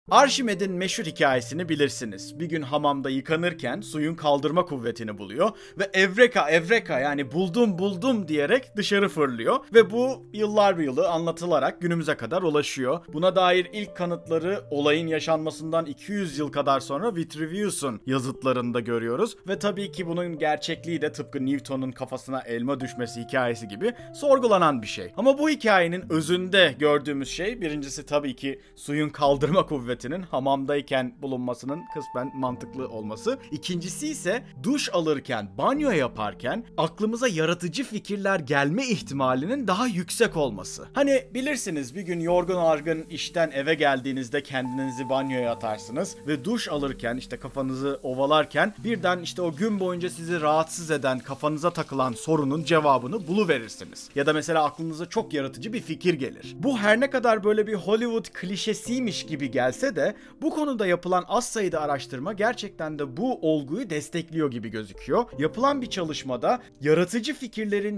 Arşimed'in meşhur hikayesini bilirsiniz. Bir gün hamamda yıkanırken suyun kaldırma kuvvetini buluyor ve evreka evreka yani buldum diyerek dışarı fırlıyor ve bu yıllar yılı anlatılarak günümüze kadar ulaşıyor. Buna dair ilk kanıtları olayın yaşanmasından 200 yıl kadar sonra Vitruvius'un yazıtlarında görüyoruz ve tabii ki bunun gerçekliği de tıpkı Newton'un kafasına elma düşmesi hikayesi gibi sorgulanan bir şey. Ama bu hikayenin özünde gördüğümüz şey birincisi tabii ki suyun kaldırma kuvvetinin hamamdayken bulunmasının kısmen mantıklı olması. İkincisi ise duş alırken, banyo yaparken aklımıza yaratıcı fikirler gelme ihtimalinin daha yüksek olması. Hani bilirsiniz bir gün yorgun argın işten eve geldiğinizde kendinizi banyoya atarsınız ve duş alırken işte kafanızı ovalarken birden işte o gün boyunca sizi rahatsız eden, kafanıza takılan sorunun cevabını buluverirsiniz. Ya da mesela aklınıza çok yaratıcı bir fikir gelir. Bu her ne kadar böyle bir Hollywood klişesiymiş gibi gelse de bu konuda yapılan az sayıda araştırma gerçekten de bu olguyu destekliyor gibi gözüküyor. Yapılan bir çalışmada yaratıcı fikirlerin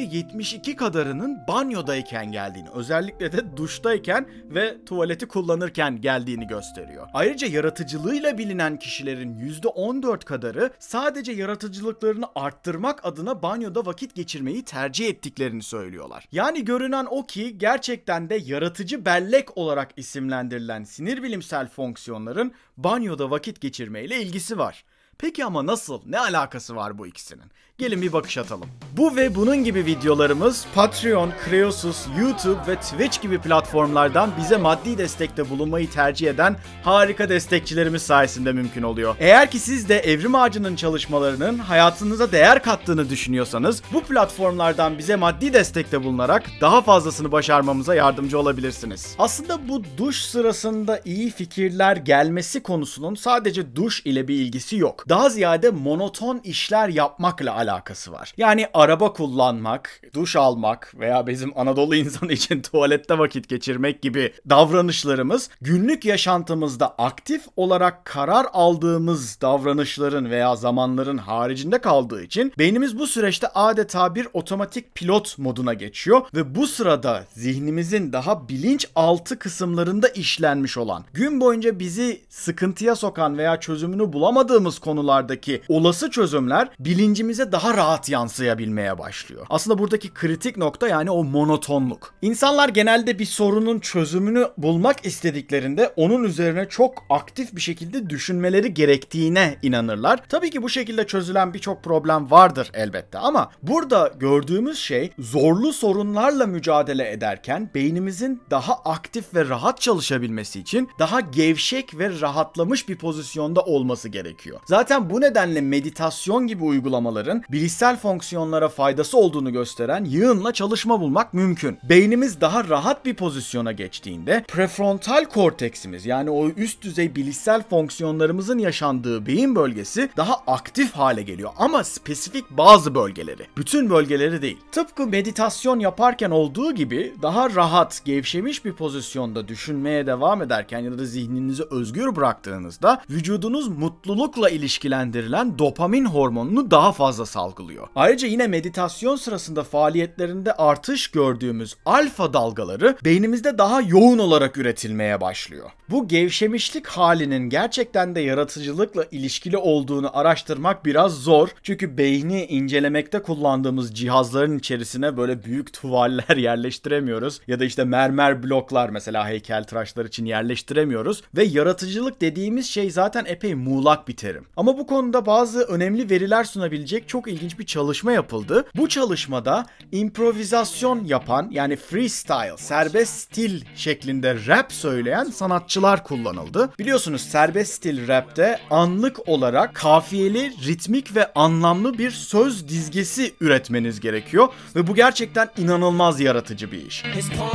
%72 kadarının banyodayken geldiğini, özellikle de duştayken ve tuvaleti kullanırken geldiğini gösteriyor. Ayrıca yaratıcılığıyla bilinen kişilerin %14 kadarı sadece yaratıcılıklarını arttırmak adına banyoda vakit geçirmeyi tercih ettiklerini söylüyorlar. Yani görünen o ki gerçekten de yaratıcı bellek olarak isimlendirilen sinir bilimsel fonksiyonların banyoda vakit geçirmeyle ilgisi var. Peki ama nasıl? Ne alakası var bu ikisinin? Gelin bir bakış atalım. Bu ve bunun gibi videolarımız Patreon, Kreosus, YouTube ve Twitch gibi platformlardan bize maddi destekte bulunmayı tercih eden harika destekçilerimiz sayesinde mümkün oluyor. Eğer ki siz de Evrim Ağacı'nın çalışmalarının hayatınıza değer kattığını düşünüyorsanız bu platformlardan bize maddi destekte bulunarak daha fazlasını başarmamıza yardımcı olabilirsiniz. Aslında bu duş sırasında iyi fikirler gelmesi konusunun sadece duş ile bir ilgisi yok. Daha ziyade monoton işler yapmakla alakası var. Yani araba kullanmak, duş almak veya bizim Anadolu insanı için tuvalette vakit geçirmek gibi davranışlarımız günlük yaşantımızda aktif olarak karar aldığımız davranışların veya zamanların haricinde kaldığı için beynimiz bu süreçte adeta bir otomatik pilot moduna geçiyor ve bu sırada zihnimizin daha bilinçaltı kısımlarında işlenmiş olan, gün boyunca bizi sıkıntıya sokan veya çözümünü bulamadığımız konulardaki olası çözümler bilincimize daha rahat yansıyabilmeye başlıyor. Aslında buradaki kritik nokta yani o monotonluk. İnsanlar genelde bir sorunun çözümünü bulmak istediklerinde onun üzerine çok aktif bir şekilde düşünmeleri gerektiğine inanırlar. Tabii ki bu şekilde çözülen birçok problem vardır elbette ama burada gördüğümüz şey zorlu sorunlarla mücadele ederken beynimizin daha aktif ve rahat çalışabilmesi için daha gevşek ve rahatlamış bir pozisyonda olması gerekiyor. Zaten bu nedenle meditasyon gibi uygulamaların bilişsel fonksiyonlara faydası olduğunu gösteren yığınla çalışma bulmak mümkün. Beynimiz daha rahat bir pozisyona geçtiğinde prefrontal korteksimiz yani o üst düzey bilişsel fonksiyonlarımızın yaşandığı beyin bölgesi daha aktif hale geliyor ama spesifik bazı bölgeleri, bütün bölgeleri değil. Tıpkı meditasyon yaparken olduğu gibi daha rahat, gevşemiş bir pozisyonda düşünmeye devam ederken ya da zihninizi özgür bıraktığınızda vücudunuz mutlulukla ilişkilendirilen dopamin hormonunu daha fazla salgılıyor. Ayrıca yine meditasyon sırasında faaliyetlerinde artış gördüğümüz alfa dalgaları beynimizde daha yoğun olarak üretilmeye başlıyor. Bu gevşemişlik halinin gerçekten de yaratıcılıkla ilişkili olduğunu araştırmak biraz zor. Çünkü beyni incelemekte kullandığımız cihazların içerisine böyle büyük tuvaller yerleştiremiyoruz. Ya da işte mermer bloklar mesela heykeltıraşlar için yerleştiremiyoruz. Ve yaratıcılık dediğimiz şey zaten epey muğlak bir terim. Ama bu konuda bazı önemli veriler sunabilecek çok ilginç bir çalışma yapıldı. Bu çalışmada improvizasyon yapan yani freestyle, serbest stil şeklinde rap söyleyen sanatçılar kullanıldı. Biliyorsunuz serbest stil rapte anlık olarak kafiyeli, ritmik ve anlamlı bir söz dizgesi üretmeniz gerekiyor ve bu gerçekten inanılmaz yaratıcı bir iş.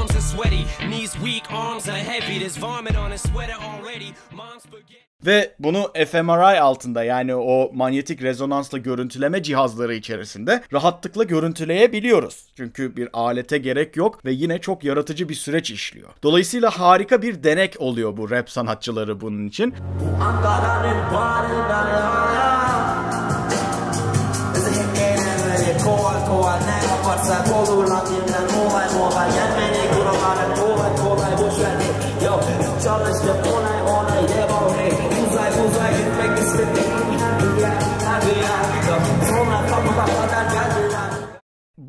Ve bunu fMRI altında yani o manyetik rezonansla görüntüleme cihazları içerisinde rahatlıkla görüntüleyebiliyoruz. Çünkü bir alete gerek yok ve yine çok yaratıcı bir süreç işliyor. Dolayısıyla harika bir denek oluyor bu rap sanatçıları bunun için.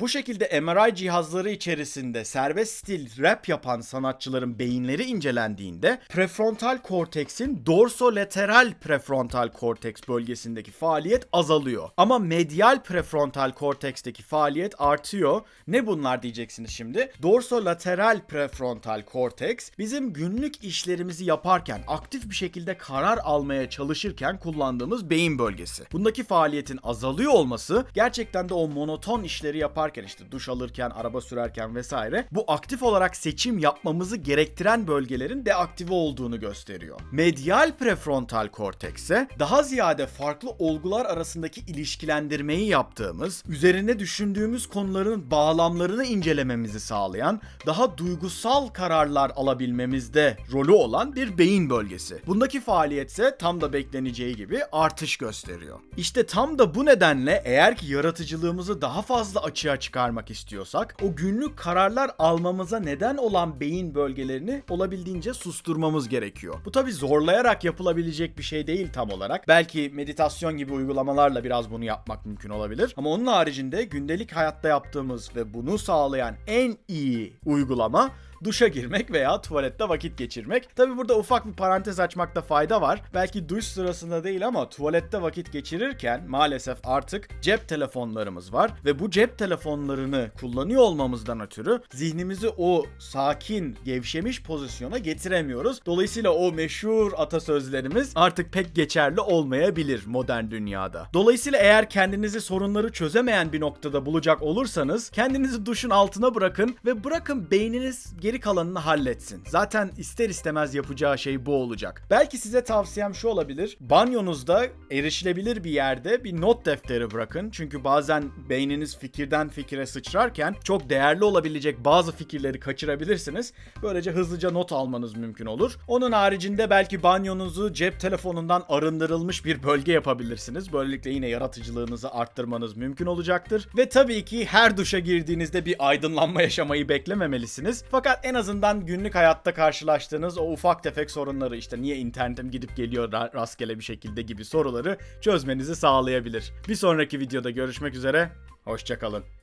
Bu şekilde MRI cihazları içerisinde serbest stil rap yapan sanatçıların beyinleri incelendiğinde prefrontal korteksin dorsolateral prefrontal korteks bölgesindeki faaliyet azalıyor. Ama medial prefrontal korteksteki faaliyet artıyor. Ne bunlar diyeceksiniz şimdi? Dorsolateral prefrontal korteks bizim günlük işlerimizi yaparken, aktif bir şekilde karar almaya çalışırken kullandığımız beyin bölgesi. Bundaki faaliyetin azalıyor olması gerçekten de o monoton işleri yaparken, işte duş alırken, araba sürerken vesaire, bu aktif olarak seçim yapmamızı gerektiren bölgelerin deaktive olduğunu gösteriyor. Medial prefrontal kortekse daha ziyade farklı olgular arasındaki ilişkilendirmeyi yaptığımız, üzerine düşündüğümüz konuların bağlamlarını incelememizi sağlayan, daha duygusal kararlar alabilmemizde rolü olan bir beyin bölgesi. Bundaki faaliyetse tam da bekleneceği gibi artış gösteriyor. İşte tam da bu nedenle eğer ki yaratıcılığımızı daha fazla açığa çıkarmak istiyorsak, o günlük kararlar almamıza neden olan beyin bölgelerini olabildiğince susturmamız gerekiyor. Bu tabii zorlayarak yapılabilecek bir şey değil tam olarak. Belki meditasyon gibi uygulamalarla biraz bunu yapmak mümkün olabilir. Ama onun haricinde gündelik hayatta yaptığımız ve bunu sağlayan en iyi uygulama duşa girmek veya tuvalette vakit geçirmek. Tabi burada ufak bir parantez açmakta fayda var. Belki duş sırasında değil ama tuvalette vakit geçirirken maalesef artık cep telefonlarımız var ve bu cep telefonlarını kullanıyor olmamızdan ötürü zihnimizi o sakin, gevşemiş pozisyona getiremiyoruz. Dolayısıyla o meşhur atasözlerimiz artık pek geçerli olmayabilir modern dünyada. Dolayısıyla eğer kendinizi sorunları çözemeyen bir noktada bulacak olursanız kendinizi duşun altına bırakın ve bırakın beyniniz geri kalanını halletsin. Zaten ister istemez yapacağı şey bu olacak. Belki size tavsiyem şu olabilir. Banyonuzda erişilebilir bir yerde bir not defteri bırakın. Çünkü bazen beyniniz fikirden fikire sıçrarken çok değerli olabilecek bazı fikirleri kaçırabilirsiniz. Böylece hızlıca not almanız mümkün olur. Onun haricinde belki banyonuzu cep telefonundan arındırılmış bir bölge yapabilirsiniz. Böylelikle yine yaratıcılığınızı arttırmanız mümkün olacaktır. Ve tabii ki her duşa girdiğinizde bir aydınlanma yaşamayı beklememelisiniz. Fakat en azından günlük hayatta karşılaştığınız o ufak tefek sorunları, işte niye internetim gidip geliyor rastgele bir şekilde gibi soruları çözmenizi sağlayabilir. Bir sonraki videoda görüşmek üzere, hoşça kalın.